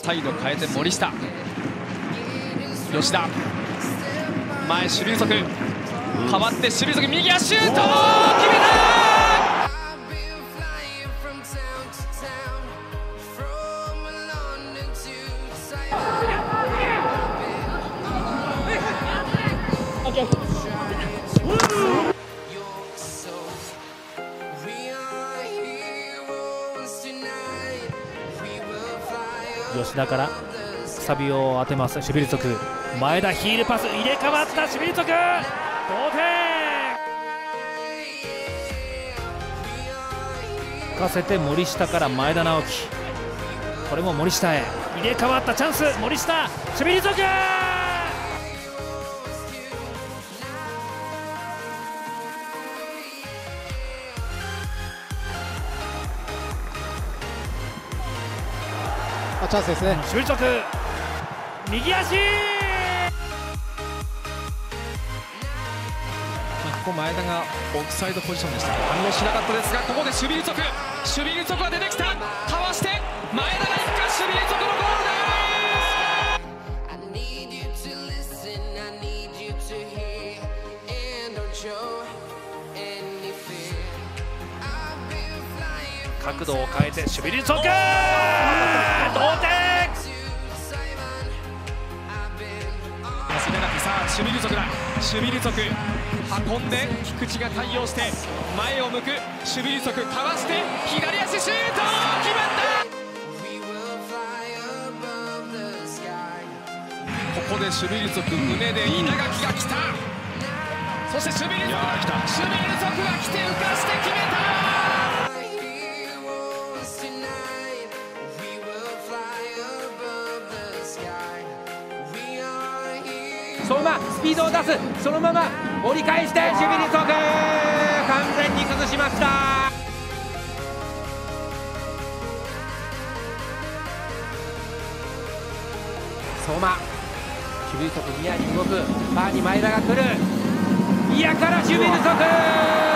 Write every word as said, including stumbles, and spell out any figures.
サイド変えて森下、吉田前守備不足、変わって守備不足、右足シュート決めた吉田からくさびを当てます。守備不足、前田ヒールパス入れ替わった守備不足、同点。浮かせて森下から前田直樹、これも森下へ入れ替わったチャンス、森下守備不足。 チャンスですね。 守備不足、右足。 ここ前田がオフサイドポジションでしたが反応しなかったですが、ここで守備不足、守備不足が出てきた、かわして前田がいくか、守備不足のゴール角度を変えて守備不足、同点。 さあ守備不足だ、守備不足、運んで菊池が対応して前を向く、守備不足かわして左足シュート決まった。ここで守備不足、胸で稲垣が来た、そして守備不足、守備不足が来て浮かして決めた。 相馬スピードを出す、そのまま折り返して守備不足、完全に崩しました。相馬守備不足、ニアに動く、バーに前田が来る、いやから守備不足。